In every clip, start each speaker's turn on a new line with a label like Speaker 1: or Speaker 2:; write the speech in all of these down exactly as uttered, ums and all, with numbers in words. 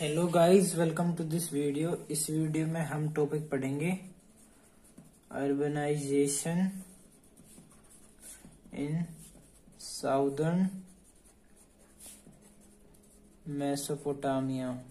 Speaker 1: Hello guys, welcome to this video. इस video में हम टॉपिक पढ़ेंगे urbanization in southern Mesopotamia.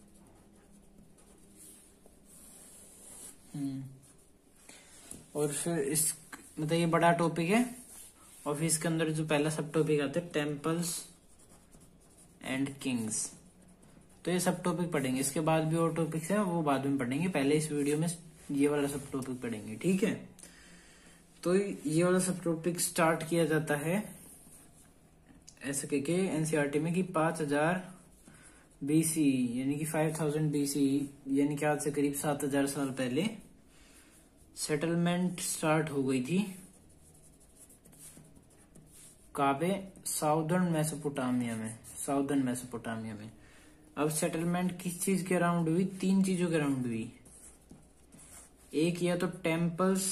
Speaker 1: Hmm और फिर इस मतलब ये बड़ा टॉपिक है और फिर इसके अंदर जो पहला सब टॉपिक आता है टेम्पल्स एंड किंग्स। तो ये सब टॉपिक पढ़ेंगे, इसके बाद भी और टॉपिक्स हैं वो बाद में पढ़ेंगे, पहले इस वीडियो में ये वाला सब टॉपिक पढ़ेंगे, ठीक है। तो ये वाला सब टॉपिक स्टार्ट किया जाता है ऐसे कह के एनसीईआरटी में कि पांच हजार बीसी यानी कि फाइव थाउजेंड बीसी यानी कि आज से करीब सात हजार साल पहले सेटलमेंट स्टार्ट हो गई थी काबे साउदर्न मेसोपोटामिया में साउदर्न मेसोपोटामिया में। अब सेटलमेंट किस चीज के अराउंड हुई? तीन चीजों के अराउंड हुई। एक या तो टेम्पल्स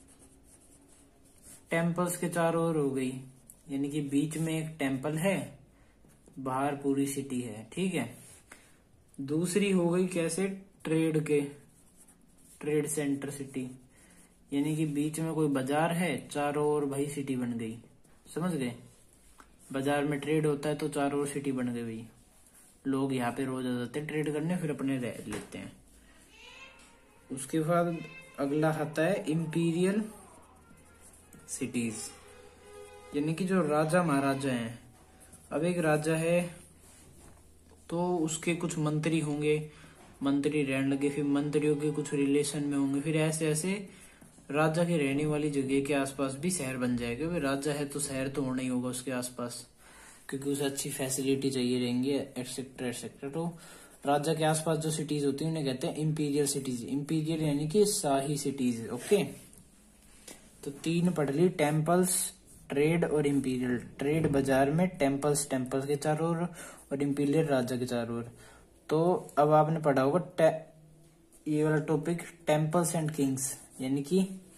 Speaker 1: टेम्पल्स के चारों ओर हो गई, यानी कि बीच में एक टेम्पल है, बाहर पूरी सिटी है, ठीक है। दूसरी हो गई कैसे? ट्रेड के ट्रेड सेंटर सिटी, यानी कि बीच में कोई बाजार है, चारों ओर भाई सिटी बन गई, समझ गए। बाजार में ट्रेड होता है तो चारों ओर सिटी बन गई भाई, लोग यहाँ पे रोज आ जाते हैं ट्रेड करने, फिर अपने रह लेते हैं। उसके बाद अगला आता है इंपीरियल सिटीज, यानी कि जो राजा महाराजा हैं। अब एक राजा है तो उसके कुछ मंत्री होंगे, मंत्री रहने लगे, फिर मंत्रियों के कुछ रिलेशन में होंगे, फिर ऐसे ऐसे राजा के रहने वाली जगह के आसपास भी शहर बन जाएगा। फिर राजा है तो शहर तो होना ही होगा उसके आसपास, क्योंकि उसे अच्छी फैसिलिटी चाहिए रहेंगी एटसेट्रा एटसेट्रा। तो राजा के आसपास जो सिटीज होती है उन्हें कहते हैं इंपीरियल सिटीज। इंपीरियल यानी कि शाही सिटीज, ओके। तो तीन पढ़ ली, टेम्पल्स, ट्रेड और इंपीरियल। ट्रेड बाजार में, टेम्पल्स टेम्पल्स के चारों ओर और इंपीरियल राजा के चारों ओर। तो अब आपने पढ़ा होगा ये वाला टॉपिक टेम्पल्स एंड किंग्स, यानी कि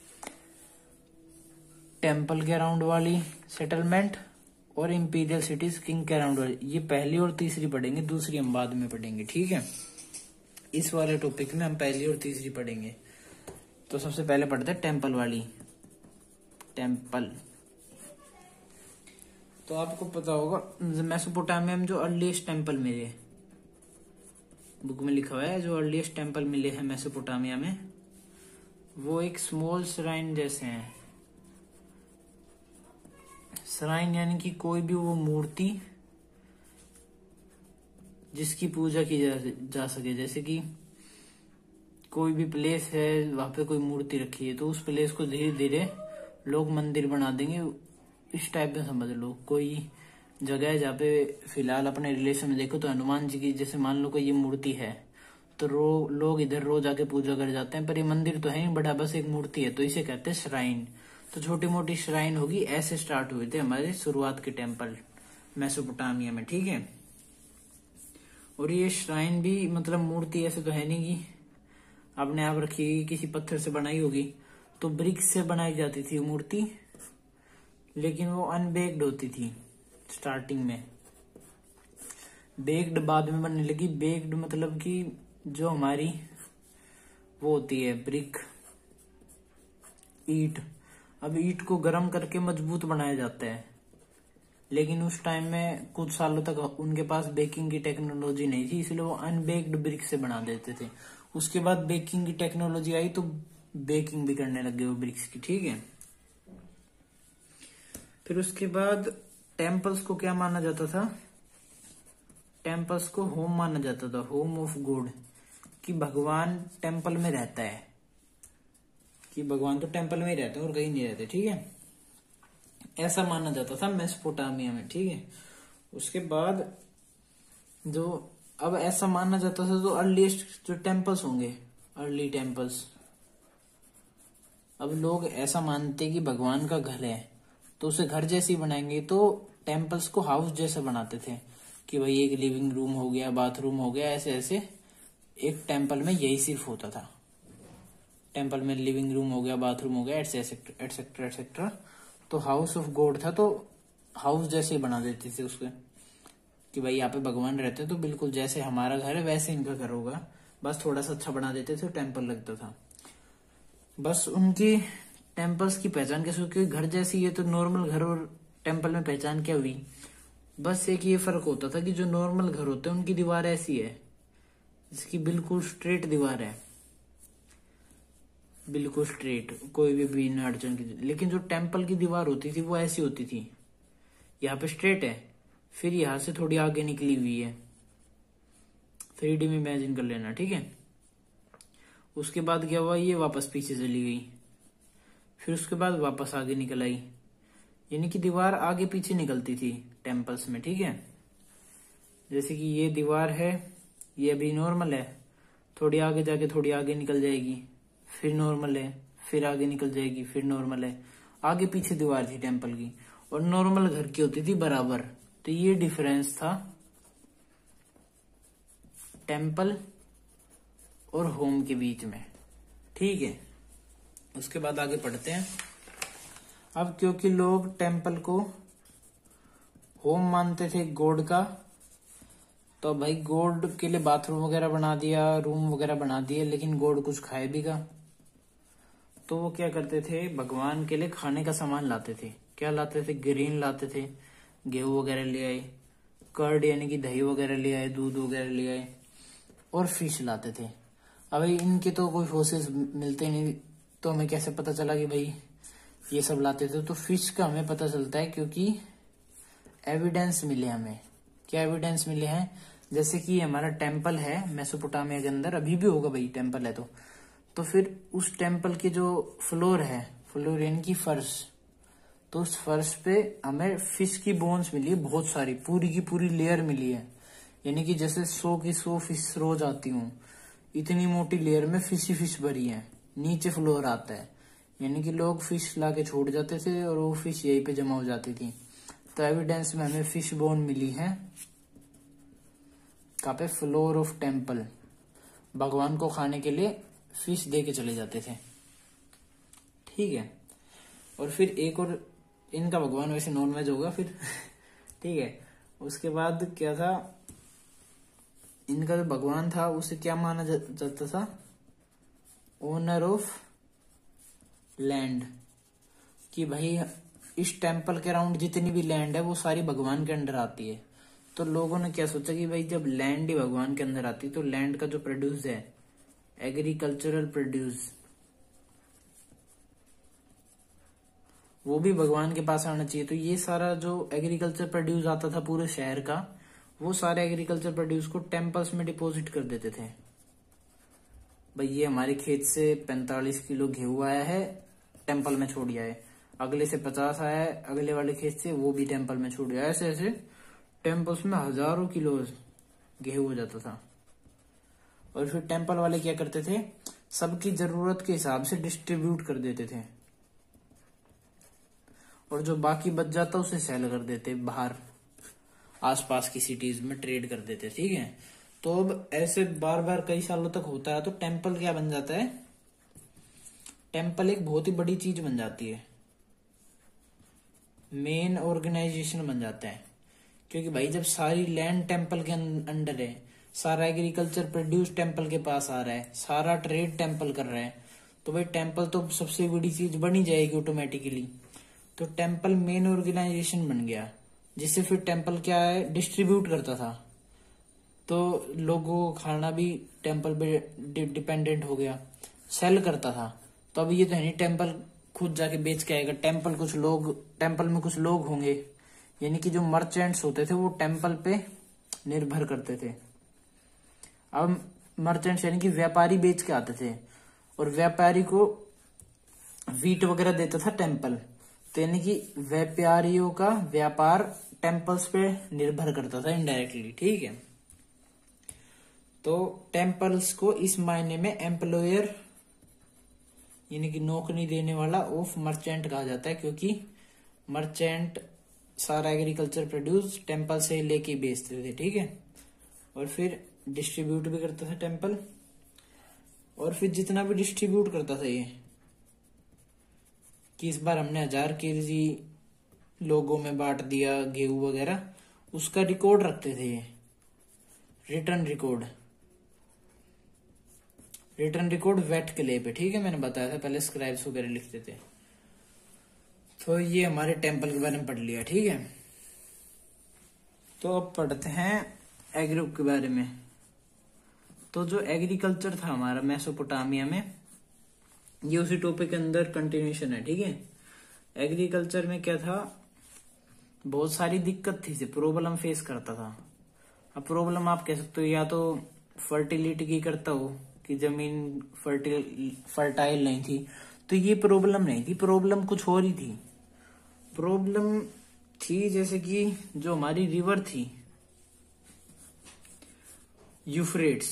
Speaker 1: टेम्पल के अराउंड वाली सेटलमेंट और इंपीरियल सिटीज किंग के अराउंड वाली। ये पहली और तीसरी पढ़ेंगे, दूसरी हम बाद में पढ़ेंगे, ठीक है। इस वाले टॉपिक में हम पहली और तीसरी पढ़ेंगे। तो सबसे पहले पढ़ते हैं टेम्पल वाली। टेम्पल तो आपको पता होगा मेसोपोटामिया में जो अर्लीस्ट टेम्पल मिले, बुक में लिखा हुआ है, जो अर्लीस्ट टेम्पल मिले हैं मेसोपोटामिया में, वो एक स्मॉल श्राइन जैसे हैं। श्राइन यानी कि कोई भी वो मूर्ति जिसकी पूजा की जा, जा सके। जैसे कि कोई भी प्लेस है, वहां पे कोई मूर्ति रखी है, तो उस प्लेस को धीरे धीरे लोग मंदिर बना देंगे, इस टाइप में समझ लो। कोई जगह है जहाँ पे फिलहाल अपने रिलेशन में देखो तो हनुमान जी की जैसे मान लो कोई ये मूर्ति है, तो रो, लोग इधर रोज आके पूजा कर जाते हैं, पर ये मंदिर तो है ही बड़ा, बस एक मूर्ति है, तो इसे कहते हैं श्राइन। तो छोटी मोटी श्राइन होगी। ऐसे स्टार्ट हुए थे हमारे शुरुआत के टेम्पल मेसोपोटामिया में, ठीक है। और ये श्राइन भी मतलब मूर्ति ऐसे तो है नहीं कि अपने आप रखी, किसी पत्थर से बनाई होगी, तो ब्रिक्स से बनाई जाती थी मूर्ति, लेकिन वो अनबेक्ड होती थी स्टार्टिंग में। बेक्ड बाद में बनने लगी। बेक्ड मतलब कि जो हमारी वो होती है ब्रिक, ईट। अब ईट को गर्म करके मजबूत बनाया जाता है, लेकिन उस टाइम में कुछ सालों तक उनके पास बेकिंग की टेक्नोलॉजी नहीं थी, इसलिए वो अनबेक्ड ब्रिक से बना देते थे। उसके बाद बेकिंग की टेक्नोलॉजी आई तो बेकिंग भी करने लगे वो ब्रिक्स की, ठीक है। फिर उसके बाद टेम्पल्स को क्या माना जाता था? टेम्पल्स को होम माना जाता था, होम ऑफ गॉड, कि भगवान टेम्पल में रहता है, कि भगवान तो टेम्पल में ही रहते हैं और कहीं नहीं रहते, ठीक है। ऐसा माना जाता था मेसोपोटामिया में, ठीक है। उसके बाद जो अब ऐसा माना जाता था, तो अर्लीस्ट जो टेम्पल्स होंगे, अर्ली टेम्पल्स, अब लोग ऐसा मानते कि भगवान का घर है तो उसे घर जैसी बनाएंगे, तो टेम्पल्स को हाउस जैसा बनाते थे, कि भाई एक लिविंग रूम हो गया, बाथरूम हो गया, ऐसे ऐसे एक टेम्पल में यही सिर्फ होता था। टेम्पल में लिविंग रूम हो गया, बाथरूम हो गया, एटसेट्रा एटसेट्रा एटसेट्रा। तो हाउस ऑफ गॉड था, तो हाउस जैसे ही बना देते थे उसके। कि भाई यहाँ पे भगवान रहते हैं, तो बिल्कुल जैसे हमारा घर है वैसे इनका घर होगा, बस थोड़ा सा अच्छा बना देते थे, टेम्पल लगता था। बस उनकी टेम्पल्स की पहचान कैसे हुई, क्योंकि घर जैसी है तो नॉर्मल घर और टेम्पल में पहचान क्या हुई, बस एक ये फर्क होता था कि जो नॉर्मल घर होते हैं उनकी दीवार ऐसी है, जिसकी बिल्कुल स्ट्रेट दीवार है, बिल्कुल स्ट्रेट, कोई भी बिना अड़चन की। लेकिन जो टेम्पल की दीवार होती थी वो ऐसी होती थी, यहाँ पे स्ट्रेट है, फिर यहाँ से थोड़ी आगे निकली हुई है, थ्री डी में इमेजिन कर लेना, ठीक है। उसके बाद क्या हुआ, ये वापस पीछे चली गई, फिर उसके बाद वापस आगे निकल आई, यानी कि दीवार आगे पीछे निकलती थी टेम्पल्स में, ठीक है। जैसे कि ये दीवार है, ये अभी नॉर्मल है, थोड़ी आगे जाके थोड़ी आगे निकल जाएगी, फिर नॉर्मल है, फिर आगे निकल जाएगी, फिर नॉर्मल है, आगे पीछे दीवार थी टेम्पल की, और नॉर्मल घर की होती थी बराबर। तो ये डिफरेंस था टेम्पल और होम के बीच में, ठीक है। उसके बाद आगे पढ़ते हैं। अब क्योंकि लोग टेम्पल को होम मानते थे गॉड का, तो भाई गॉड के लिए बाथरूम वगैरह बना दिया, रूम वगैरह बना दिए, लेकिन गॉड कुछ खाए भी का, तो वो क्या करते थे, भगवान के लिए खाने का सामान लाते थे। क्या लाते थे, ग्रेन लाते थे, गेहूं वगैरह ले आए, कर्ड यानी कि दही वगैरह ले आए, दूध वगैरह ले आए, और फिश लाते थे। अब इनके तो कोई फोर्सेस मिलते नहीं, तो हमें कैसे पता चला कि भाई ये सब लाते थे। तो फिश का हमें पता चलता है क्योंकि एविडेंस मिले हमें। क्या एविडेंस मिले हैं, जैसे कि हमारा टेम्पल है मेसोपोटामिया के अंदर, अभी भी होगा भाई टेम्पल है तो तो फिर उस टेम्पल के जो फ्लोर है, फ्लोर यानी कि फर्श, तो उस फर्श पे हमें फिश की बोन्स मिली है बहुत सारी, पूरी की पूरी लेयर मिली है, यानी कि जैसे सौ की सौ फिश रोज आती हूँ, इतनी मोटी लेयर में फिश ही फिश भरी है। नीचे फ्लोर आता है, यानी कि लोग फिश ला के छोड़ जाते थे और वो फिश यहीं पे जमा हो जाती थी। तो एविडेंस में हमें फिश बोन मिली है, कहाँ पे, फ्लोर ऑफ टेम्पल। भगवान को खाने के लिए फिश दे के चले जाते थे, ठीक है। और फिर एक और, इनका भगवान वैसे नॉनवेज होगा फिर ठीक है। उसके बाद क्या था, इनका जो भगवान था उसे क्या माना जाता था, ओनर ऑफ लैंड, कि भाई इस टेम्पल के अराउंड जितनी भी लैंड है वो सारी भगवान के अंडर आती है। तो लोगों ने क्या सोचा कि भाई जब लैंड ही भगवान के अंदर आती है तो लैंड का जो प्रोड्यूस है, एग्रीकल्चरल प्रोड्यूस, वो भी भगवान के पास आना चाहिए। तो ये सारा जो एग्रीकल्चर प्रोड्यूस आता था पूरे शहर का, वो सारे एग्रीकल्चर प्रोड्यूस को टेम्पल्स में डिपॉजिट कर देते थे। भाई ये हमारे खेत से पैंतालीस किलो गेहूं आया है, टेम्पल में छोड़ दिया है, अगले से पचास आया है, अगले वाले खेत से वो भी टेम्पल में छोड़ दिया, ऐसे ऐसे टेम्पल्स में हजारों किलो गेहूं हो जाता था। और फिर टेम्पल वाले क्या करते थे, सबकी जरूरत के हिसाब से डिस्ट्रीब्यूट कर देते थे, और जो बाकी बच जाता उसे सेल कर देते, बाहर आसपास की सिटीज में ट्रेड कर देते, ठीक है। तो अब ऐसे बार बार कई सालों तक होता है तो टेम्पल क्या बन जाता है, टेम्पल एक बहुत ही बड़ी चीज बन जाती है, मेन ऑर्गेनाइजेशन बन जाता है। क्योंकि भाई जब सारी लैंड टेम्पल के अंडर है, सारा एग्रीकल्चर प्रोड्यूस टेम्पल के पास आ रहा है, सारा ट्रेड टेम्पल कर रहा है, तो भाई टेम्पल तो सबसे बड़ी चीज बनी जाएगी ऑटोमेटिकली। तो टेम्पल मेन ऑर्गेनाइजेशन बन गया, जिससे फिर टेम्पल क्या है, डिस्ट्रीब्यूट करता था, तो लोगों को खाना भी टेम्पल पे डिपेंडेंट हो गया, सेल करता था। तो अब ये तो है नहीं टेम्पल खुद जाके बेच के आएगा, टेम्पल कुछ लोग, टेम्पल में कुछ लोग होंगे, यानी कि जो मर्चेंट्स होते थे वो टेम्पल पे निर्भर करते थे। अब मर्चेंट्स यानी कि व्यापारी बेच के आते थे, और व्यापारी को वीट वगैरह देता था टेम्पल, तो यानी कि व्यापारियों का व्यापार टेम्पल्स पे निर्भर करता था इनडायरेक्टली, ठीक है। तो टेम्पल्स को इस मायने में एम्प्लॉयर यानी कि नौकरी देने वाला ऑफ मर्चेंट कहा जाता है, क्योंकि मर्चेंट सारा एग्रीकल्चर प्रोड्यूस टेम्पल से लेके बेचते थे, ठीक है। और फिर डिस्ट्रीब्यूट भी करता था टेम्पल, और फिर जितना भी डिस्ट्रीब्यूट करता था ये, कि इस बार हमने हजार केजी लोगों में बांट दिया गेहूं वगैरह, उसका रिकॉर्ड रखते थे ये, return record, return record weight के लिए पे, ठीक है। मैंने बताया था पहले स्क्राइब्स वगैरह लिखते थे। तो ये हमारे टेम्पल के बारे में पढ़ लिया, ठीक है। तो अब पढ़ते हैं एग्रुप के बारे में। तो जो एग्रीकल्चर था हमारा मेसोपोटामिया में, ये उसी टॉपिक के अंदर कंटिन्यूशन है, ठीक है। एग्रीकल्चर में क्या था, बहुत सारी दिक्कत थी, से प्रॉब्लम फेस करता था। अब प्रॉब्लम आप कह सकते हो या तो फर्टिलिटी की करता हो कि जमीन फर्टिल फर्टाइल नहीं थी, तो ये प्रॉब्लम नहीं थी, प्रॉब्लम कुछ और ही थी। प्रॉब्लम थी जैसे कि जो हमारी रिवर थी यूफ्रेट्स,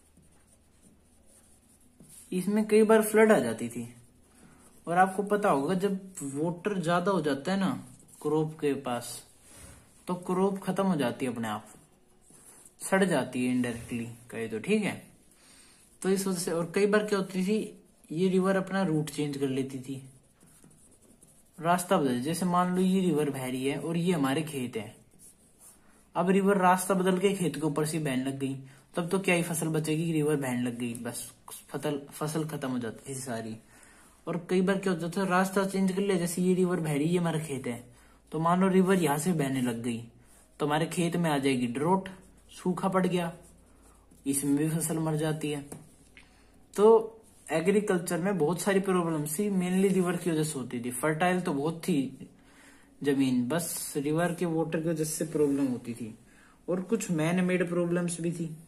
Speaker 1: इसमें कई बार फ्लड आ जाती थी। और आपको पता होगा जब वाटर ज्यादा हो जाता है ना क्रॉप के पास, तो क्रॉप खत्म हो जाती है, अपने आप सड़ जाती है इनडायरेक्टली कहे तो, ठीक है। तो इस वजह से, और कई बार क्या होती थी, ये रिवर अपना रूट चेंज कर लेती थी, रास्ता बदल। जैसे मान लो ये रिवर बह रही है और ये हमारे खेत है, अब रिवर रास्ता बदल के खेत के ऊपर से बहने लग गई, तब तो क्या ही फसल बचेगी, रिवर बहने लग गई, बस फसल फसल खत्म हो जाती थी सारी। और कई बार क्या होता था, रास्ता चेंज कर लिया, जैसे ये रिवर बह रही है, हमारा खेत है, तो मान लो रिवर यहां से बहने लग गई, तो हमारे खेत में आ जाएगी ड्रोट, सूखा पड़ गया, इसमें भी फसल मर जाती है। तो एग्रीकल्चर में बहुत सारी प्रॉब्लम्स थी, मेनली रिवर की वजह से होती थी। फर्टाइल तो बहुत थी जमीन, बस रिवर के वाटर की वजह से प्रॉब्लम होती थी। और कुछ मैन मेड प्रॉब्लम्स भी थी।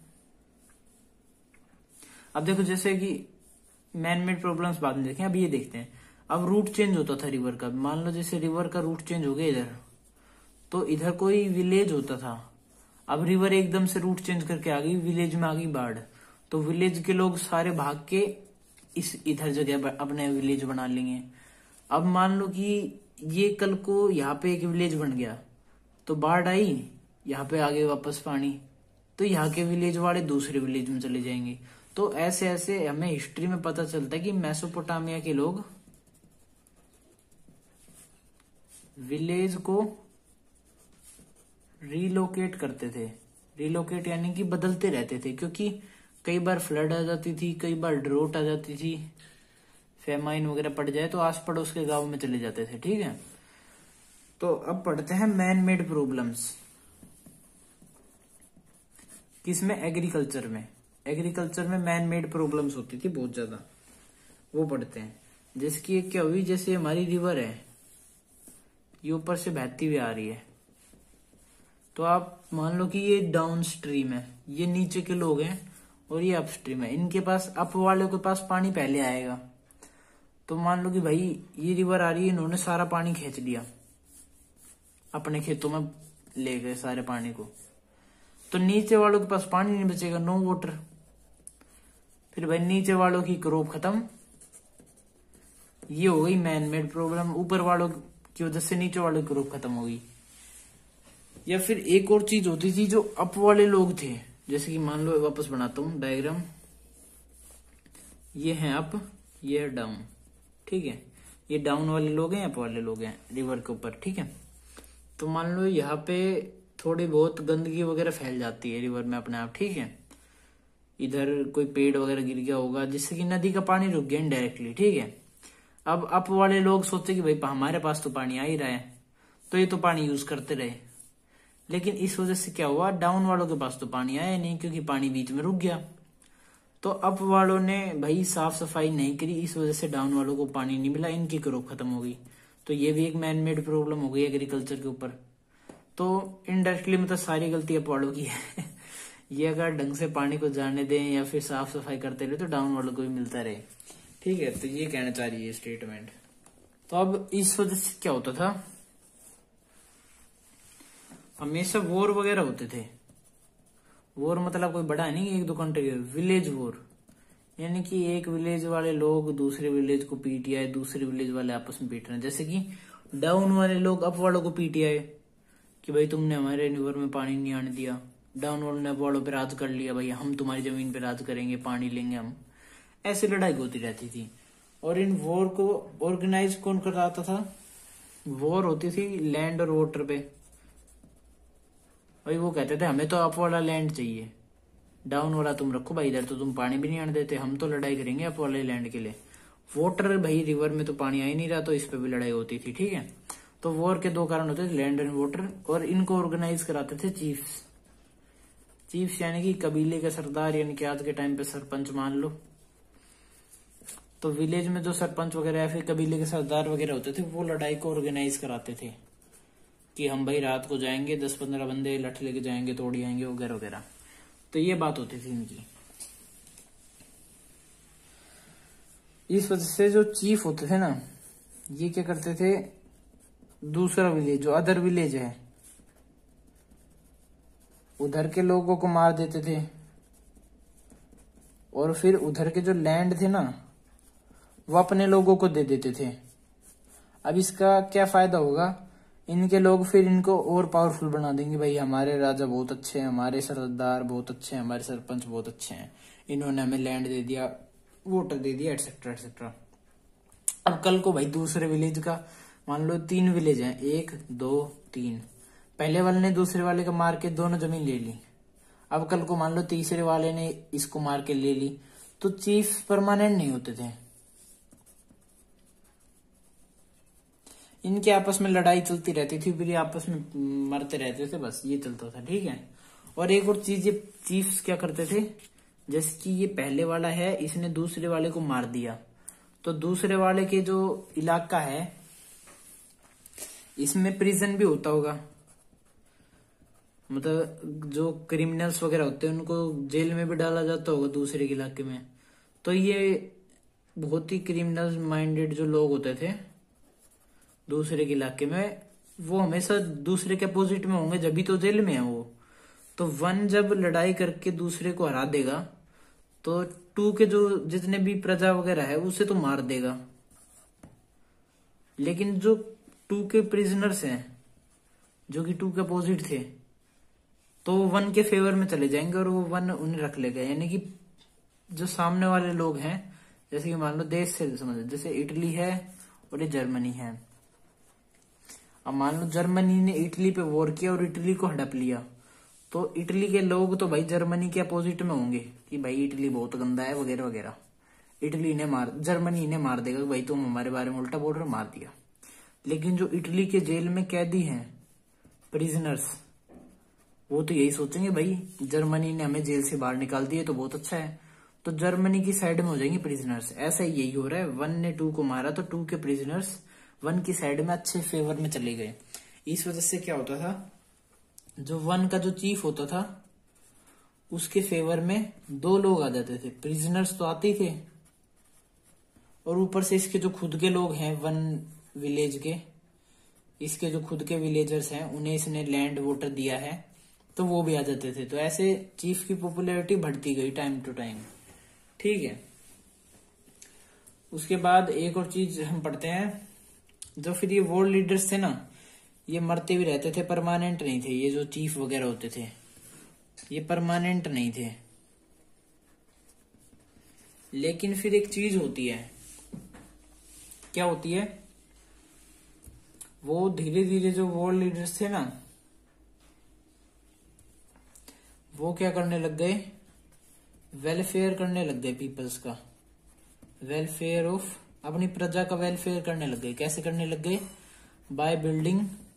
Speaker 1: अब देखो जैसे कि मैन मेड प्रॉब्लम्स बाद में देखें, अब ये देखते हैं। अब रूट चेंज होता था रिवर का, मान लो जैसे रिवर का रूट चेंज हो गया इधर, तो इधर कोई विलेज होता था, अब रिवर एकदम से रूट चेंज करके आ गई, विलेज में आ गई बाढ़, तो विलेज के लोग सारे भाग के इस इधर जगह अपने विलेज बना लेंगे। अब मान लो कि ये कल को यहाँ पे एक विलेज बन गया, तो बाढ़ आई, यहाँ पे आ गए वापस पानी, तो यहाँ के विलेज वाले दूसरे विलेज में चले जाएंगे। तो ऐसे ऐसे हमें हिस्ट्री में पता चलता है कि मेसोपोटामिया के लोग विलेज को रीलोकेट करते थे। रीलोकेट यानी कि बदलते रहते थे, क्योंकि कई बार फ्लड आ जाती थी, कई बार ड्रोट आ जाती थी, फेमाइन वगैरह पड़ जाए तो आस पड़ोस के गांव में चले जाते थे, ठीक है। तो अब पढ़ते हैं मैन मेड प्रॉब्लम्स, किसमें, एग्रीकल्चर में। एग्रीकल्चर में मैन मेड प्रॉब्लम्स होती थी बहुत ज्यादा, वो पढ़ते हैं। जिसकी एक क्या हुई, जैसे हमारी रिवर है, ये ऊपर से बहती हुई आ रही है, तो आप मान लो कि ये डाउन स्ट्रीम है, ये नीचे के लोग हैं और ये अप स्ट्रीम है, इनके पास, अप वालों के पास पानी पहले आएगा। तो मान लो कि भाई ये रिवर आ रही है, इन्होंने सारा पानी खींच लिया, अपने खेतों में ले गए सारे पानी को, तो नीचे वालों के पास पानी नहीं बचेगा, नो वाटर। फिर भाई नीचे वालों की क्रॉप खत्म, ये हो गई मैन मेड प्रॉब्लम, ऊपर वालों की वजह से नीचे वालों की क्रॉप खत्म हो गई। या फिर एक और चीज होती थी, जो अप वाले लोग थे, जैसे कि मान लो वापस बनाता हूं डायग्राम, ये है अप, ये है डाउन, ठीक है। ये डाउन वाले लोग हैं, अप वाले लोग हैं रिवर के ऊपर, ठीक है। तो मान लो यहाँ पे थोड़ी बहुत गंदगी वगैरह फैल जाती है रिवर में अपने आप, ठीक है। इधर कोई पेड़ वगैरह गिर गया होगा, जिससे कि नदी का पानी रुक गया इनडायरेक्टली, ठीक है। अब अप वाले लोग सोचते कि भाई हमारे पास तो पानी आ ही रहा है, तो ये तो पानी यूज करते रहे। लेकिन इस वजह से क्या हुआ, डाउन वालों के पास तो पानी आया नहीं, क्योंकि पानी बीच में रुक गया। तो अप वालों ने भाई साफ सफाई नहीं करी, इस वजह से डाउन वालों को पानी नहीं मिला, इनकी क्रॉप खत्म हो गई। तो ये भी एक मैन मेड प्रॉब्लम हो गई एग्रीकल्चर के ऊपर। तो इनडायरेक्टली मतलब सारी गलती अप वालों की है। ये अगर ढंग से पानी को जाने दें या फिर साफ सफाई करते रहे, तो डाउन वालों को भी मिलता रहे, ठीक है। तो ये कहना चाह रही है स्टेटमेंट। तो अब इस वजह से क्या होता था, हमेशा वॉर वगैरह होते थे। वॉर मतलब कोई बड़ा नहीं, एक दो कंट्री, विलेज वॉर, यानी कि एक विलेज वाले लोग दूसरे विलेज को पीटियाए, दूसरे विलेज वाले आपस में पीट रहे हैं। जैसे कि डाउन वाले लोग अप वालों को पीटियाए कि भाई तुमने हमारे रिवर में पानी नहीं आने दिया, डाउन वालों ने अप वालों पे राज कर लिया, भाई हम तुम्हारी जमीन पे राज करेंगे, पानी लेंगे हम। ऐसी लड़ाई होती रहती थी। और इन वॉर को ऑर्गेनाइज कौन कराता था, वॉर होती थी लैंड और वाटर पे, भाई वो कहते थे हमें तो अप वाला लैंड चाहिए, डाउन वाला तुम रखो भाई, इधर तो तुम पानी भी नहीं आने देते, हम तो लड़ाई करेंगे अप वाले लैंड के लिए। वाटर भाई रिवर में तो पानी आ ही नहीं रहा, तो इस पे भी लड़ाई होती थी, ठीक है। तो वॉर के दो कारण होते थे, लैंड एंड वाटर, और इनको ऑर्गेनाइज कराते थे चीफ्स। चीफ्स यानी कि कबीले के सरदार, यानी कि आज के टाइम पे सरपंच मान लो। तो विलेज में जो सरपंच वगैरह या फिर कबीले के सरदार वगैरह होते थे, वो लड़ाई को ऑर्गेनाइज कराते थे कि हम भाई रात को जाएंगे, दस पंद्रह बंदे लठ लेके जाएंगे, तोड़ी आएंगे वगैरह वगैरह। तो ये बात होती थी इनकी। इस वजह से जो चीफ होते थे ना, ये क्या करते थे, दूसरा विलेज जो अदर विलेज है उधर के लोगों को मार देते थे, और फिर उधर के जो लैंड थे ना वो अपने लोगों को दे देते थे। अब इसका क्या फायदा होगा, इनके लोग फिर इनको और पावरफुल बना देंगे, भाई हमारे राजा बहुत अच्छे हैं, हमारे सरदार बहुत अच्छे हैं, हमारे सरपंच बहुत अच्छे हैं, इन्होंने हमें लैंड दे दिया, वोटर दे दिया, एटसेट्रा एटसेट्रा। अब कल को भाई दूसरे विलेज का, मान लो तीन विलेज हैं, एक दो तीन, पहले वाले ने दूसरे वाले का मार के दोनों जमीन ले ली, अब कल को मान लो तीसरे वाले ने इसको मार के ले ली, तो चीफ परमानेंट नहीं होते थे, इनके आपस में लड़ाई चलती रहती थी, फिर ये आपस में मरते रहते थे, बस ये चलता था, ठीक है। और एक और चीज, ये चीफ्स क्या करते थे, जैसे कि ये पहले वाला है, इसने दूसरे वाले को मार दिया, तो दूसरे वाले के जो इलाका है इसमें प्रिजन भी होता होगा, मतलब जो क्रिमिनल्स वगैरह होते हैं उनको जेल में भी डाला जाता होगा दूसरे के इलाके में। तो ये बहुत ही क्रिमिनल माइंडेड जो लोग होते थे दूसरे के इलाके में, वो हमेशा दूसरे के अपोजिट में होंगे, जब भी तो जेल में है वो। तो वन जब लड़ाई करके दूसरे को हरा देगा, तो टू के जो जितने भी प्रजा वगैरह है उसे तो मार देगा, लेकिन जो टू के प्रिजनर्स हैं जो कि टू के अपोजिट थे, तो वो वन के फेवर में चले जाएंगे और वो वन उन्हें रख लेगा। यानी कि जो सामने वाले लोग हैं, जैसे कि मान लो देश से समझ, जैसे इटली है और ये जर्मनी है, अब मान लो जर्मनी ने इटली पे वॉर किया और इटली को हड़प लिया, तो इटली के लोग तो भाई जर्मनी के अपोजिट में होंगे कि भाई इटली बहुत गंदा है वगैरह वगैरह, इटली ने मार, जर्मनी ने मार देगा, भाई तुम हमारे बारे में उल्टा बोल रहे हो, मार दिया। लेकिन जो इटली के जेल में कैदी हैं प्रिजनर्स, वो तो यही सोचेंगे भाई जर्मनी ने हमें जेल से बाहर निकाल दिया तो बहुत अच्छा है, तो जर्मनी की साइड में हो जाएंगे प्रिजनर्स। ऐसा ही यही हो रहा है, वन ने टू को मारा तो टू के प्रिजनर्स वन की साइड में अच्छे फेवर में चले गए। इस वजह से क्या होता था, जो वन का जो चीफ होता था उसके फेवर में दो लोग आ जाते थे, प्रिजनर्स तो आते ही थे, और ऊपर से इसके जो खुद के लोग हैं वन विलेज के, इसके जो खुद के विलेजर्स हैं उन्हें इसने लैंड वोटर दिया है, तो वो भी आ जाते थे। तो ऐसे चीफ की पॉपुलैरिटी बढ़ती गई टाइम टू टाइम, ठीक है। उसके बाद एक और चीज हम पढ़ते हैं, जो फिर ये वर्ल्ड लीडर्स थे ना, ये मरते भी रहते थे, परमानेंट नहीं थे, ये जो चीफ वगैरह होते थे ये परमानेंट नहीं थे। लेकिन फिर एक चीज होती है, क्या होती है, वो धीरे धीरे जो वर्ल्ड लीडर्स थे ना, वो क्या करने लग गए, वेलफेयर करने लग गए पीपल्स का, वेलफेयर ऑफ, अपनी प्रजा का वेलफेयर करने लग गए। कैसे करने लग गए, बाय बिल्डिंग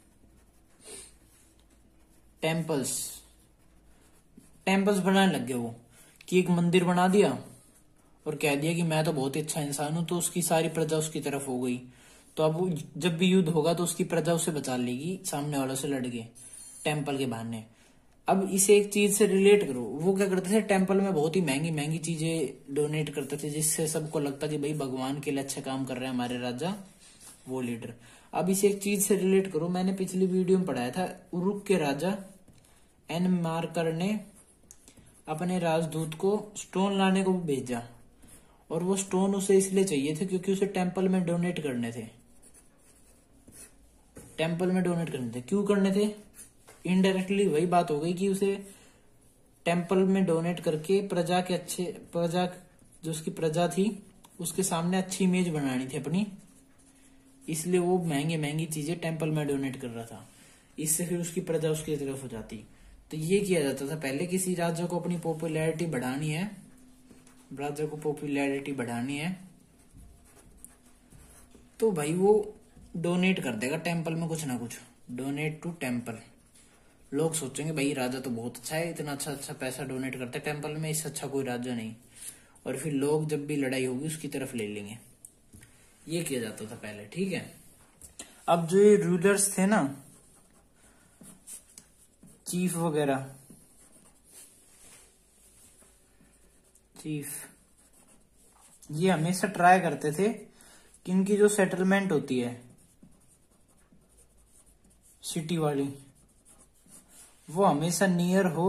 Speaker 1: टेम्पल्स, टेम्पल्स बनाने लग गए वो, कि एक मंदिर बना दिया और कह दिया कि मैं तो बहुत ही अच्छा इंसान हूं, तो उसकी सारी प्रजा उसकी तरफ हो गई। तो अब जब भी युद्ध होगा तो उसकी प्रजा उसे बचा लेगी सामने वालों से लड़ के टेम्पल के बहाने। अब इसे एक चीज से रिलेट करो, वो क्या करते थे, टेम्पल में बहुत ही महंगी महंगी चीजें डोनेट करते थे, जिससे सबको लगता कि भाई भगवान के लिए अच्छा काम कर रहे हैं हमारे राजा, वो लीडर। अब इसे एक चीज से रिलेट करो, मैंने पिछली वीडियो में पढ़ाया था, उरुक के राजा एन मार्कर ने अपने राजदूत को स्टोन लाने को भेजा, और वो स्टोन उसे इसलिए चाहिए थे क्योंकि उसे टेम्पल में डोनेट करने थे, टेम्पल में डोनेट करने थे। क्यों करने थे, इनडायरेक्टली वही बात हो गई कि उसे टेम्पल में डोनेट करके प्रजा के अच्छे, प्रजा जो उसकी प्रजा थी उसके सामने अच्छी इमेज बनानी थी अपनी, इसलिए वो महंगे महंगी चीजें टेम्पल में डोनेट कर रहा था, इससे फिर उसकी प्रजा उसकी तरफ हो जाती। तो ये किया जाता था पहले, किसी राज्य को अपनी पॉपुलैरिटी बढ़ानी है, राज्य को पॉपुलैरिटी बढ़ानी है तो भाई वो डोनेट कर देगा टेम्पल में कुछ ना कुछ, डोनेट टू टेम्पल। लोग सोचेंगे भाई राजा तो बहुत अच्छा है, इतना अच्छा अच्छा पैसा डोनेट करते हैं टेम्पल में, इससे अच्छा कोई राजा नहीं, और फिर लोग जब भी लड़ाई होगी उसकी तरफ ले लेंगे। ये किया जाता था पहले, ठीक है। अब जो ये रूलर्स थे ना, चीफ वगैरह, चीफ, ये हमेशा ट्राई करते थे कि इनकी जो सेटलमेंट होती है सिटी वाली, वो हमेशा नियर हो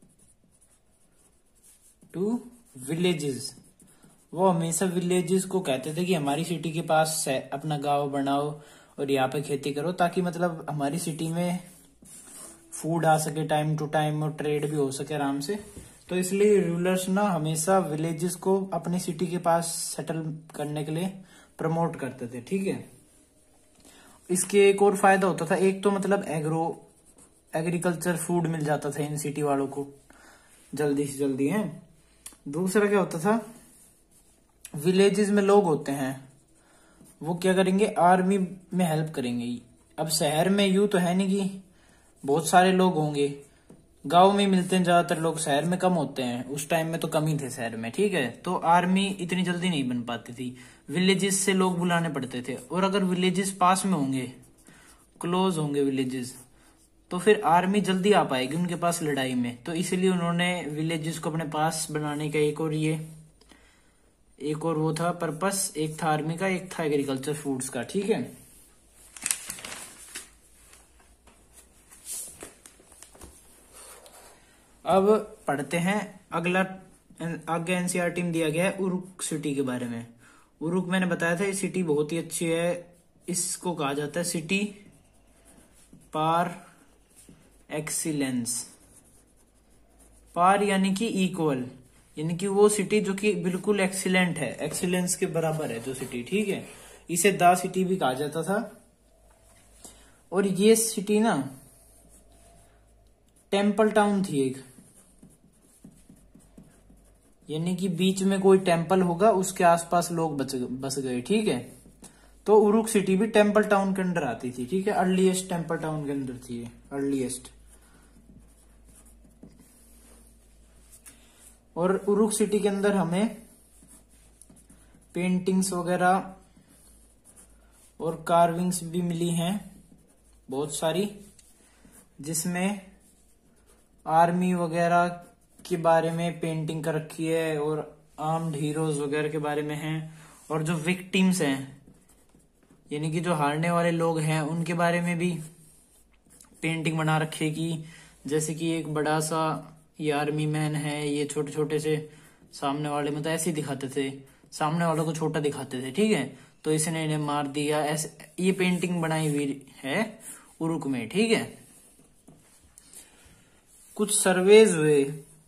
Speaker 1: टू विलेजेस। वो हमेशा विलेजेस को कहते थे कि हमारी सिटी के पास अपना गांव बनाओ और यहाँ पे खेती करो, ताकि मतलब हमारी सिटी में फूड आ सके टाइम टू टाइम और ट्रेड भी हो सके आराम से। तो इसलिए रूलर्स ना हमेशा विलेजेस को अपनी सिटी के पास सेटल करने के लिए प्रमोट करते थे, ठीक है। इसके एक और फायदा होता था, एक तो मतलब एग्रो एग्रीकल्चर फूड मिल जाता था इन सिटी वालों को जल्दी से जल्दी है। दूसरा क्या होता था, विलेजेस में लोग होते हैं वो क्या करेंगे, आर्मी में हेल्प करेंगे। अब शहर में यूं तो है नहीं कि बहुत सारे लोग होंगे, गांव में मिलते हैं ज्यादातर लोग, शहर में कम होते हैं, उस टाइम में तो कम ही थे शहर में, ठीक है। तो आर्मी इतनी जल्दी नहीं बन पाती थी, विलेजेस से लोग बुलाने पड़ते थे। और अगर विलेजेस पास में होंगे, क्लोज होंगे विलेजेस, तो फिर आर्मी जल्दी आ पाएगी उनके पास लड़ाई में। तो इसलिए उन्होंने विलेजेस को अपने पास बनाने का एक और ये एक और वो था पर्पस, एक था आर्मी का, एक था एग्रीकल्चर फूड्स का, ठीक है। अब पढ़ते हैं अगला, आगे एनसीईआरटी में दिया गया है उरुक सिटी के बारे में। उरुक मैंने बताया था ये सिटी बहुत ही अच्छी है, इसको कहा जाता है सिटी पार एक्सीलेंस। पार यानी कि इक्वल, यानी कि वो सिटी जो कि बिल्कुल एक्सीलेंट है, एक्सीलेंस के बराबर है जो सिटी, ठीक है। इसे द सिटी भी कहा जाता था। और ये सिटी ना टेम्पल टाउन थी एक, यानी कि बीच में कोई टेम्पल होगा, उसके आसपास लोग बच बस गए, ठीक है। तो उरुक सिटी भी टेम्पल टाउन के अंदर आती थी, ठीक है। अर्लीस्ट टेम्पल टाउन के अंदर थी ये, अर्लीस्ट। और उरुक सिटी के अंदर हमें पेंटिंग्स वगैरह और कार्विंग्स भी मिली हैं बहुत सारी, जिसमें आर्मी वगैरह के बारे में पेंटिंग कर रखी है और आर्म्ड हीरोज वगैरह के बारे में है। और जो विक्टिम्स हैं, यानी कि जो हारने वाले लोग हैं, उनके बारे में भी पेंटिंग बना रखी है कि जैसे कि एक बड़ा सा ये आर्मी मैन है, ये छोटे छोटे से सामने वाले मतलब ऐसे ही दिखाते थे, सामने वालों को छोटा दिखाते थे, ठीक है। तो इसने इन्हें मार दिया, ऐसे ये पेंटिंग बनाई हुई है उरुक में, ठीक है। कुछ सर्वेज हुए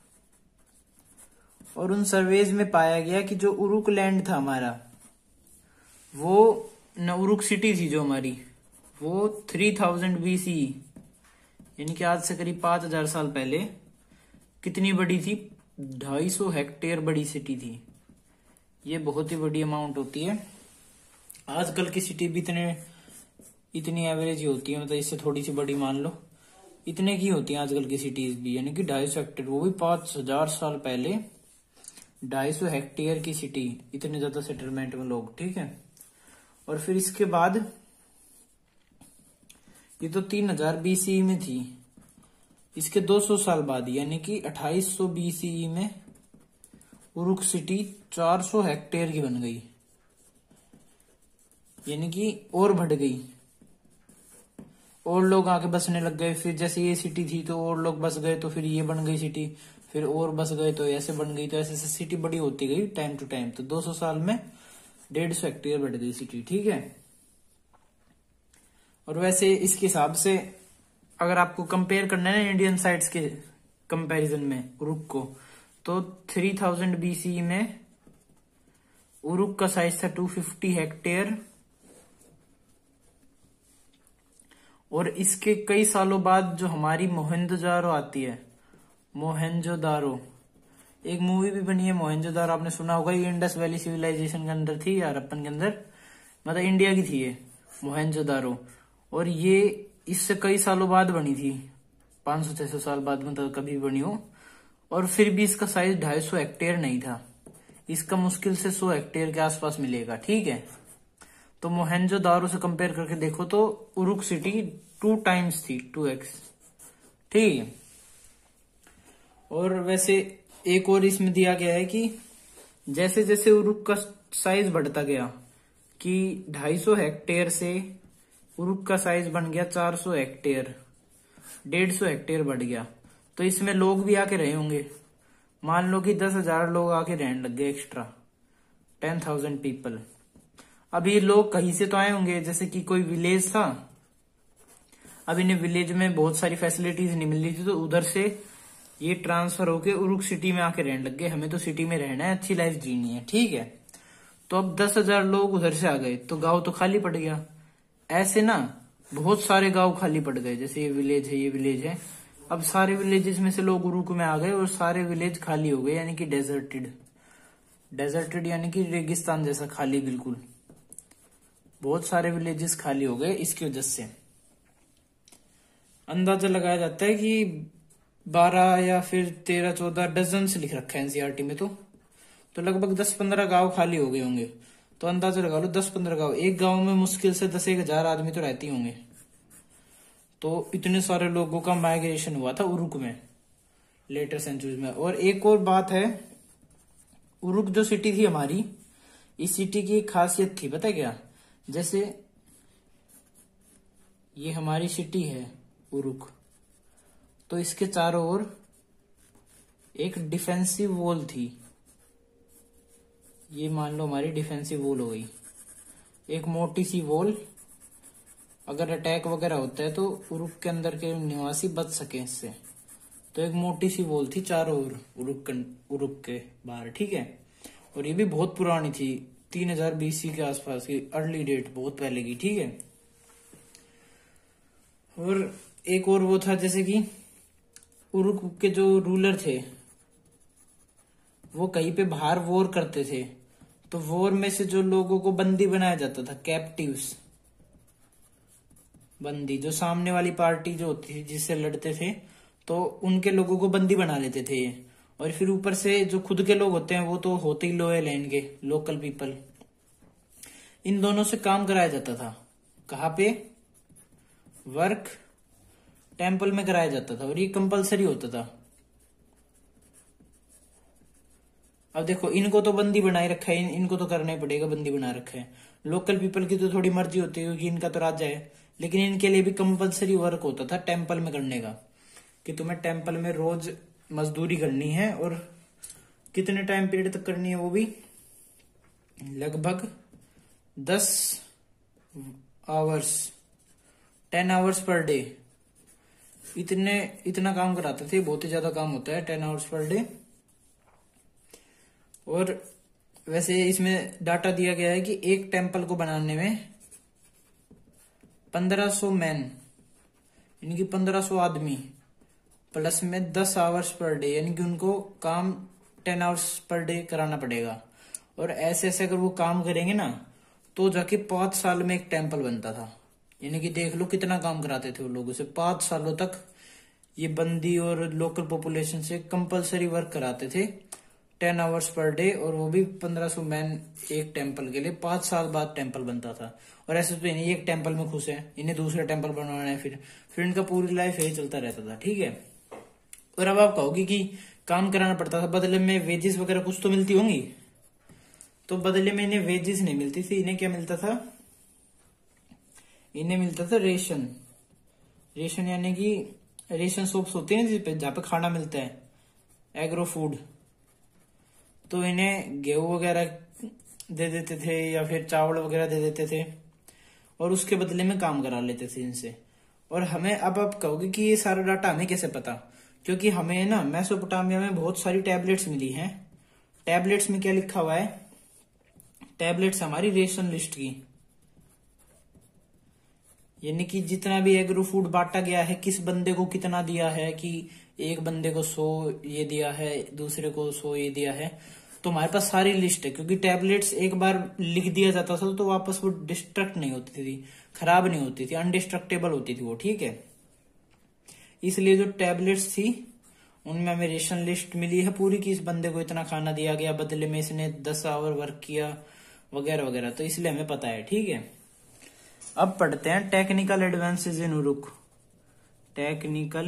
Speaker 1: और उन सर्वेज में पाया गया कि जो उरुक लैंड था हमारा, वो न उरुक सिटी थी जो हमारी, वो थ्री थाउजेंड बीसी, यानी कि आज से करीब पांच हजार साल पहले कितनी बड़ी थी, ढाई सौ हेक्टेयर बड़ी सिटी थी। ये बहुत ही बड़ी अमाउंट होती है। आजकल की सिटी भी इतने इतनी एवरेज ही होती है, मतलब इससे थोड़ी सी बड़ी मान लो, इतने की होती है आजकल की सिटीज भी, यानी कि ढाई सौ हेक्टेयर, वो भी पांच हजार साल पहले ढाई सौ हेक्टेयर की सिटी, इतने ज्यादा सेटलमेंट में लोग, ठीक है। और फिर इसके बाद ये तो तीन हजार बीसी में थी, इसके दो सौ साल बाद यानी कि अट्ठाईस सौ बीसी में उरुक सिटी चार सौ हेक्टेयर की बन गई, यानी कि और बढ़ गई, और लोग आके बसने लग गए। फिर जैसे ये सिटी थी तो और लोग बस गए, तो फिर ये बन गई सिटी, फिर और बस गए तो ऐसे बन गई, तो ऐसे ऐसे सिटी बड़ी होती गई टाइम टू टाइम। तो दो सौ साल में डेढ़ सौ हेक्टेयर बढ़ गई सिटी, ठीक है। और वैसे इसके हिसाब से अगर आपको कंपेयर करना है ना इंडियन साइट्स के कंपैरिजन में उरुक को, तो थ्री थाउजेंड बीसी में उरुक का साइज था टू फिफ्टी हेक्टेयर, और इसके कई सालों बाद जो हमारी मोहनजोदारो आती है, मोहनजोदारो, एक मूवी भी बनी है मोहनजोदारो, आपने सुना होगा। ये इंडस वैली सिविलाइजेशन के अंदर थी, हड़प्पन के अंदर, मतलब इंडिया की थी ये मोहनजोदारो। और ये इससे कई सालों बाद बनी थी, पांच सौ छह सौ साल बाद, मतलब कभी बनी हो। और फिर भी इसका साइज ढाई सौ हेक्टेयर नहीं था, इसका मुश्किल से सौ हेक्टेयर के आसपास मिलेगा, ठीक है। तो मोहनजोदारो से कंपेयर करके देखो तो उरुक सिटी टू टाइम्स थी, टू एक्स, ठीक है। और वैसे एक और इसमें दिया गया है कि जैसे जैसे उरुक का साइज बढ़ता गया, कि ढाई सौ हेक्टेयर से उरुक का साइज बन गया चार सौ हेक्टेयर, डेढ़ सौ हेक्टेयर बढ़ गया। तो इसमें लोग भी आके रहे होंगे, मान लो कि दस हजार लोग आके रहने लग गए एक्स्ट्रा, टेन थाउजेंड पीपल। अब ये लोग कहीं से तो आए होंगे, जैसे कि कोई विलेज था, अब इन्हें विलेज में बहुत सारी फैसिलिटीज नहीं मिल रही थी, तो उधर से ये ट्रांसफर होके उरुक सिटी में आके रहने लग गए। हमें तो सिटी में रहना है, अच्छी लाइफ जीनी है, ठीक है। तो अब दस हजार लोग उधर से आ गए, तो गांव तो खाली पड़ गया। ऐसे ना बहुत सारे गांव खाली पड़ गए, जैसे ये विलेज है, ये विलेज है, अब सारे विलेजेस में से लोग उरुक में आ गए और सारे विलेज खाली हो गए, यानी कि डेजर्टेड, डेजर्टेड यानी कि रेगिस्तान जैसा खाली, बिल्कुल बहुत सारे विलेजेस खाली हो गए। इसकी वजह से अंदाजा लगाया जाता है कि बारह या फिर तेरह चौदह डजन से लिख रखा है एनसीईआरटी में, तो तो लगभग दस पंद्रह गांव खाली हो गए होंगे। तो अंदाजा लगा लो दस पंद्रह गांव, एक गांव में मुश्किल से दस एक हजार आदमी तो रहते ही होंगे। तो इतने सारे लोगों का माइग्रेशन हुआ था उरुक में लेटर सेंचुरीज में। और एक और बात है, उरुक जो सिटी थी हमारी, इस सिटी की एक खासियत थी, पता है क्या? जैसे ये हमारी सिटी है उरुक, तो इसके चारों ओर एक डिफेंसिव वॉल थी। ये मान लो हमारी डिफेंसिव वॉल हो गई, एक मोटी सी वॉल, अगर अटैक वगैरह होता है तो उरुक के अंदर के निवासी बच सके इससे। तो एक मोटी सी वॉल थी चारों ओर उरुक उरुक के बाहर, ठीक है। और ये भी बहुत पुरानी थी, तीन हजार बीसी के आसपास की, अर्ली डेट, बहुत पहले की, ठीक है। और एक और वो था, जैसे कि उरुक के जो रूलर थे वो कहीं पे बाहर वॉर करते थे, तो वॉर में से जो लोगों को बंदी बनाया जाता था, कैप्टिव्स, बंदी, जो सामने वाली पार्टी जो होती थी जिससे लड़ते थे, तो उनके लोगों को बंदी बना लेते थे। और फिर ऊपर से जो खुद के लोग होते हैं वो तो होते ही लोयल हैं, इनके लोकल पीपल, इन दोनों से काम कराया जाता था। कहाँ पे? वर्क टेम्पल में कराया जाता था, और ये कंपलसरी होता था। अब देखो, इनको तो बंदी बनाए रखा है, इन, इनको तो करना ही पड़ेगा, बंदी बना रखा है। लोकल पीपल की तो थोड़ी मर्जी होती है क्योंकि इनका तो राज्य है, लेकिन इनके लिए भी कंपलसरी वर्क होता था टेम्पल में करने का, कि तुम्हें टेम्पल में रोज मजदूरी करनी है। और कितने टाइम पीरियड तक करनी है, वो भी लगभग दस hours, ten hours per day, इतने इतना काम कराते थे। बहुत ही ज्यादा काम होता है, टेन आवर्स पर डे। और वैसे इसमें डाटा दिया गया है कि एक टेम्पल को बनाने में पंद्रह सौ मैन, यानी कि पंद्रह सौ आदमी, प्लस में दस आवर्स पर डे, यानी कि उनको काम टेन आवर्स पर डे कराना पड़ेगा। और ऐसे ऐसे अगर वो काम करेंगे ना, तो जाके पांच साल में एक टेम्पल बनता था। यानी कि देख लो कितना काम कराते थे वो लोगों से, पांच सालों तक ये बंदी और लोकल पॉपुलेशन से कंपलसरी वर्क कराते थे, टेन आवर्स पर डे, और वो भी पंद्रह सौ मैन एक टेम्पल के लिए। पांच साल बाद टेम्पल बनता था। और ऐसे तो इन्हें एक टेम्पल में खुश है, इन्हें दूसरा टेम्पल बनवाना है, फिर फिर इनका पूरी लाइफ यही चलता रहता था, ठीक है। और अब आप कहोगे कि काम कराना पड़ता था, बदले में वेजेस वगैरह कुछ तो मिलती होंगी, तो बदले में इन्हें वेजेस नहीं मिलती थी। इन्हें क्या मिलता था? इन्हें मिलता था रेशन। रेशन यानी कि रेशन शॉप्स होती हैं जहाँ पे खाना मिलता है, एग्रो फूड। तो इन्हें गेहूं वगैरह दे देते थे या फिर चावल वगैरह दे देते थे, और उसके बदले में काम करा लेते थे इनसे। और हमें अब आप कहोगे कि ये सारा डाटा हमें कैसे पता? क्योंकि हमें ना मेसोपोटामिया में बहुत सारी टैबलेट्स मिली हैं। टैबलेट्स में क्या लिखा हुआ है? टैबलेट्स हमारी रेशन लिस्ट की, यानी कि जितना भी एग्रो फूड बांटा गया है, किस बंदे को कितना दिया है, कि एक बंदे को सौ ये दिया है, दूसरे को सौ ये दिया है, तो हमारे पास सारी लिस्ट है। क्योंकि टैबलेट्स एक बार लिख दिया जाता था तो वापस वो डिस्ट्रक्ट नहीं होती थी, खराब नहीं होती थी, अनडिस्ट्रक्टेबल होती थी वो, ठीक है। इसलिए जो टैबलेट्स थी उनमें हमें रेशन लिस्ट मिली है पूरी, कि इस बंदे को इतना खाना दिया गया, बदले में इसने दस आवर वर्क किया वगैरह वगैरह, तो इसलिए हमें पता है, ठीक है। अब पढ़ते हैं technical advances in Uruk. Technical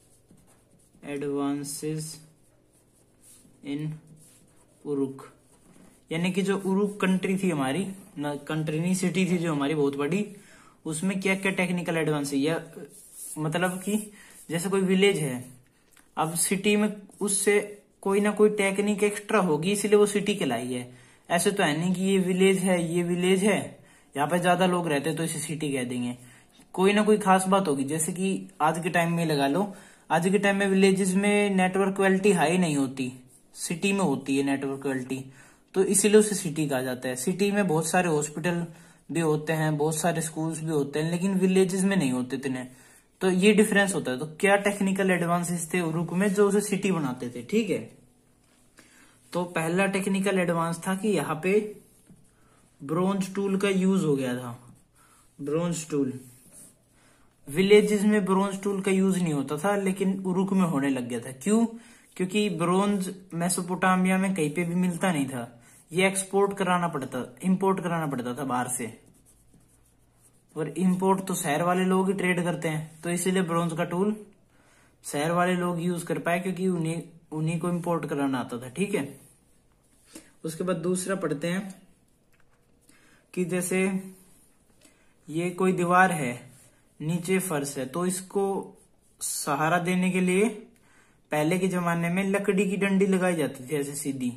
Speaker 1: advances in Uruk, यानी कि जो उरुक कंट्री थी हमारी, न कंट्री नहीं सिटी थी जो हमारी बहुत बड़ी, उसमें क्या क्या टेक्निकल एडवांस है, या मतलब कि जैसे कोई विलेज है, अब सिटी में उससे कोई ना कोई टेक्निक एक्स्ट्रा होगी, इसलिए वो सिटी कहलाई है। ऐसे तो है नहीं कि ये विलेज है, ये विलेज है, यहाँ पे ज्यादा लोग रहते हैं तो इसे सिटी कह देंगे, कोई ना कोई खास बात होगी। जैसे कि आज के टाइम में लगा लो, आज के टाइम में विलेजेस में नेटवर्क क्वालिटी हाई नहीं होती, सिटी में होती है नेटवर्क क्वालिटी, तो इसीलिए उसे सिटी कहा जाता है। सिटी में बहुत सारे हॉस्पिटल भी होते हैं, बहुत सारे स्कूल्स भी होते हैं, लेकिन विलेजेस में नहीं होते इतने, तो ये डिफरेंस होता है। तो क्या टेक्निकल एडवांसेस थे उरुक में जो उसे सिटी बनाते थे, ठीक है। तो पहला टेक्निकल एडवांस था कि यहाँ पे ब्रोंज टूल का यूज हो गया था। ब्रोंज टूल विलेजेस में ब्रोंज टूल का यूज नहीं होता था, लेकिन उरुक में होने लग गया था। क्यों? क्योंकि ब्रोंज मेसोपोटामिया में कहीं पे भी मिलता नहीं था, ये एक्सपोर्ट कराना पड़ता, इंपोर्ट कराना पड़ता था बाहर से, और इंपोर्ट तो शहर वाले लोग ही ट्रेड करते हैं, तो इसीलिए ब्रोंज का टूल शहर वाले लोग यूज कर पाए, क्योंकि उन्हीं उन्हीं को इंपोर्ट कराना आता था, ठीक है। उसके बाद दूसरा पढ़ते हैं कि जैसे ये कोई दीवार है, नीचे फर्श है, तो इसको सहारा देने के लिए पहले के जमाने में लकड़ी की डंडी लगाई जाती थी ऐसे सीधी।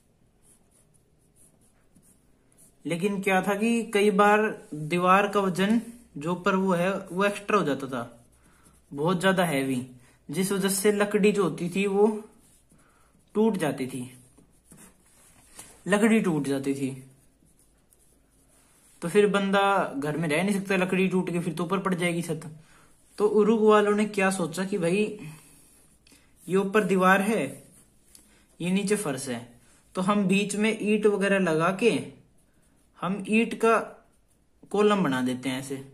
Speaker 1: लेकिन क्या था कि कई बार दीवार का वजन जो पर वो है वो एक्स्ट्रा हो जाता था, बहुत ज्यादा हैवी, जिस वजह से लकड़ी जो होती थी वो टूट जाती थी, लकड़ी टूट जाती थी। तो फिर बंदा घर में रह नहीं सकता, लकड़ी टूट के फिर तो ऊपर पड़ जाएगी छत। तो उरुक वालों ने क्या सोचा कि भाई ये ऊपर दीवार है, ये नीचे फर्श है, तो हम बीच में ईंट वगैरह लगा के हम ईंट का कॉलम बना देते हैं ऐसे।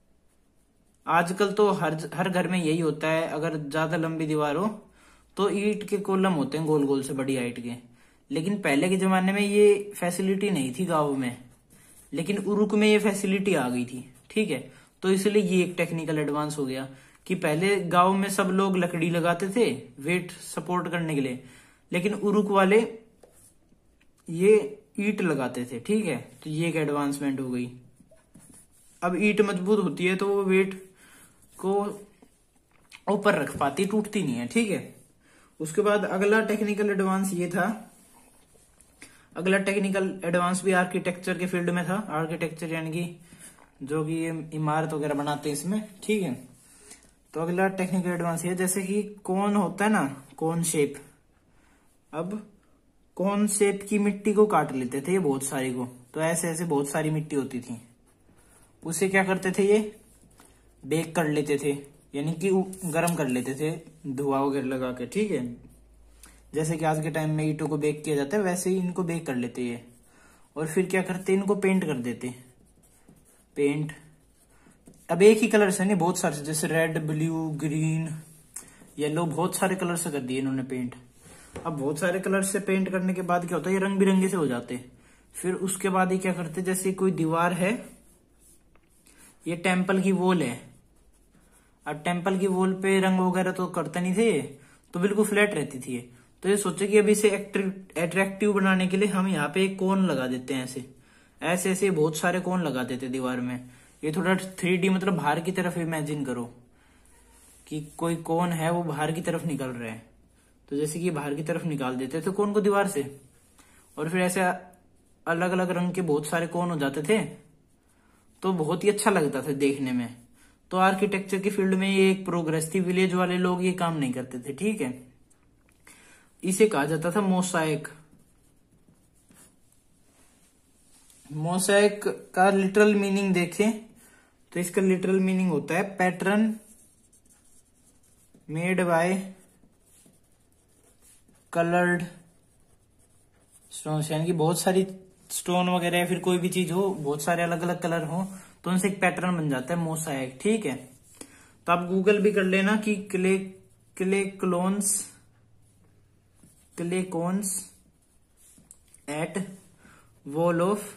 Speaker 1: आजकल तो हर हर घर में यही होता है, अगर ज्यादा लंबी दीवार हो तो ईंट के कॉलम होते हैं गोल गोल से बड़ी हाइट के। लेकिन पहले के जमाने में ये फैसिलिटी नहीं थी गांव में, लेकिन उरुक में ये फैसिलिटी आ गई थी, ठीक है। तो इसलिए ये एक टेक्निकल एडवांस हो गया कि पहले गांव में सब लोग लकड़ी लगाते थे वेट सपोर्ट करने के लिए, लेकिन उरुक वाले ये ईंट लगाते थे, ठीक है। तो ये एक एडवांसमेंट हो गई। अब ईंट मजबूत होती है तो वो वेट को ऊपर रख पाती, टूटती नहीं है, ठीक है। उसके बाद अगला टेक्निकल एडवांस ये था, अगला टेक्निकल एडवांस भी आर्किटेक्चर के फील्ड में था। आर्किटेक्चर यानी कि जो भी ये इमारत वगैरह बनाते हैं इसमें, ठीक है। तो अगला टेक्निकल एडवांस ये, जैसे कि कोन होता है ना, कोन शेप। अब कोन शेप की मिट्टी को काट लेते थे ये बहुत सारी को, तो ऐसे ऐसे बहुत सारी मिट्टी होती थी, उसे क्या करते थे ये बेक कर लेते थे, यानी कि गर्म कर लेते थे धुआं वगैरह लगा के, ठीक है। जैसे कि आज के टाइम में ईंटों को बेक किया जाता है वैसे ही इनको बेक कर लेते ये, और फिर क्या करते इनको पेंट कर देते, पेंट। अब एक ही कलर से नहीं, बहुत सारे, जैसे रेड, ब्लू, ग्रीन, येलो, बहुत सारे कलर से कर दिए इन्होंने पेंट। अब बहुत सारे कलर से पेंट करने के बाद क्या होता है, ये रंग बिरंगे से हो जाते। फिर उसके बाद ये क्या करते, जैसे कोई दीवार है, ये टेम्पल की वॉल है, अब टेम्पल की वॉल पे रंग वगैरह तो करते नहीं थे, तो बिल्कुल फ्लैट रहती थी। तो ये सोचे कि अभी इसे अट्रैक्टिव बनाने के लिए हम यहाँ पे एक कोन लगा देते हैं, ऐसे ऐसे ऐसे बहुत सारे कोन लगा देते दीवार में। ये थोड़ा थ्री डी मतलब बाहर की तरफ इमेजिन करो कि कोई कोन है वो बाहर की तरफ निकल रहा है, तो जैसे कि बाहर की तरफ निकाल देते थे कोन को दीवार से, और फिर ऐसे अलग अलग रंग के बहुत सारे कोन हो जाते थे, तो बहुत ही अच्छा लगता था देखने में। तो आर्किटेक्चर की फील्ड में ये एक प्रोग्रेस थी, विलेज वाले लोग ये काम नहीं करते थे, ठीक है। इसे कहा जाता था मोसाइक। मोसाइक का लिटरल मीनिंग देखें तो इसका लिटरल मीनिंग होता है pattern made by coloured stone, यानी कि बहुत सारी स्टोन वगैरह या फिर कोई भी चीज हो, बहुत सारे अलग अलग कलर हो तो उनसे एक पैटर्न बन जाता है मोसाइक। ठीक है, तो आप गूगल भी कर लेना कि clay clay clones clay cones at wall of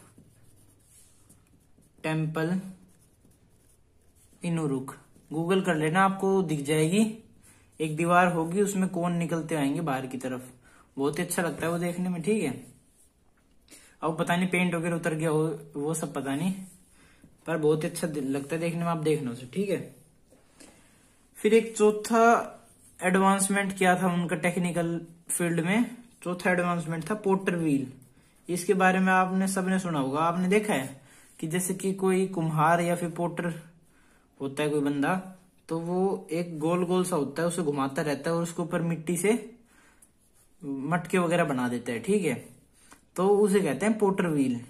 Speaker 1: temple in Uruk, Google कर लेना, आपको दिख जाएगी। एक दीवार होगी उसमें कोन निकलते आएंगे बाहर की तरफ, बहुत ही अच्छा लगता है वो देखने में। ठीक है, अब पता नहीं पेंट वगैरह उतर गया हो वो सब पता नहीं, पर बहुत ही अच्छा लगता है देखने में, आप देखना उसे। ठीक है, फिर एक चौथा एडवांसमेंट क्या था उनका टेक्निकल फील्ड में, चौथा एडवांसमेंट था पोटर व्हील। इसके बारे में आपने सबने सुना होगा, आपने देखा है कि जैसे कि कोई कुम्हार या फिर पोटर होता है कोई बंदा, तो वो एक गोल गोल सा होता है, उसे घुमाता रहता है और उसके ऊपर मिट्टी से मटके वगैरह बना देता है। ठीक है, तो उसे कहते हैं पोटर व्हील।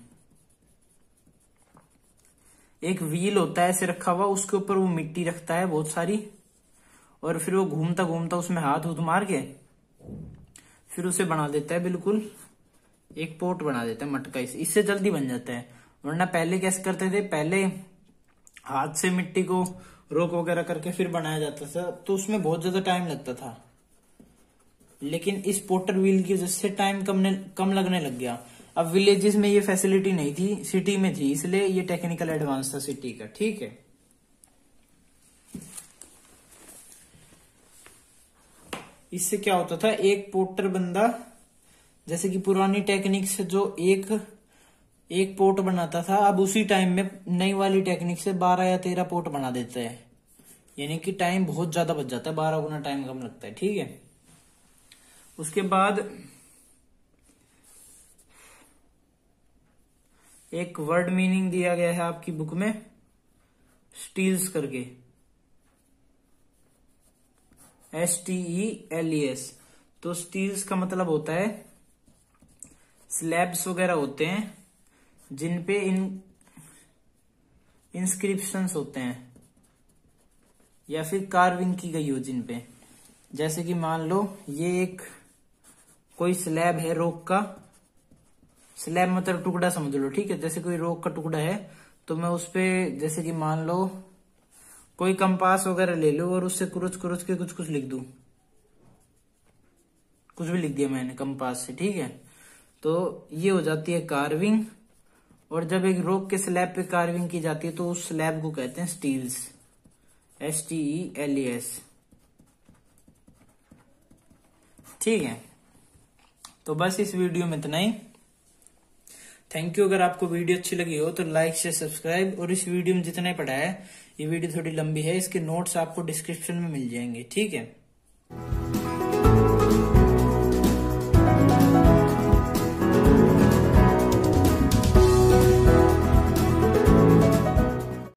Speaker 1: एक व्हील होता है ऐसे रखा हुआ, उसके ऊपर वो मिट्टी रखता है बहुत सारी, और फिर वो घूमता घूमता उसमें हाथ उथ मार के फिर उसे बना देता है, बिल्कुल एक पोट बना देता है मटका। इससे जल्दी बन जाता है, वरना पहले कैसे करते थे, पहले हाथ से मिट्टी को रोक वगैरह करके फिर बनाया जाता था, तो उसमें बहुत ज्यादा टाइम लगता था। लेकिन इस पोटर व्हील की वजह से टाइम कम कम लगने लग गया। अब विलेजेस में ये फैसिलिटी नहीं थी, सिटी में थी, इसलिए ये टेक्निकल एडवांस था सिटी का। ठीक है, इससे क्या होता था, एक पोटर बंदा जैसे कि पुरानी टेक्निक से जो एक एक पोट बनाता था, अब उसी टाइम में नई वाली टेक्निक से बारह या तेरह पोट बना देते हैं, यानी कि टाइम बहुत ज्यादा बच जाता है, बारह गुना टाइम कम लगता है। ठीक है, उसके बाद एक वर्ड मीनिंग दिया गया है आपकी बुक में, स्टील्स करके, S T E L E S. तो स्टील्स का मतलब होता है स्लैब्स वगैरह होते हैं जिनपे इन इंस्क्रिप्शंस होते हैं या फिर कार्विंग की गई हो जिनपे, जैसे कि मान लो ये एक कोई स्लैब है रॉक का, स्लैब मतलब टुकड़ा समझ लो। ठीक है, जैसे कोई रॉक का टुकड़ा है तो मैं उस पे जैसे कि मान लो कोई कंपास वगैरह ले लो और उससे कुरुच कुरुच के कुछ कुछ लिख दूं, कुछ भी लिख दिया मैंने कंपास से। ठीक है, तो ये हो जाती है कार्विंग। और जब एक रॉक के स्लैब पे कार्विंग की जाती है तो उस स्लैब को कहते हैं steles, S T E L E S. ठीक है, तो बस इस वीडियो में इतना ही। Thank you. अगर आपको वीडियो अच्छी लगी हो तो लाइक से सब्सक्राइब, और इस वीडियो में जितना ही पढ़ा है, ये वीडियो थोड़ी लंबी है, इसके नोट्स आपको डिस्क्रिप्शन में मिल जाएंगे। ठीक है।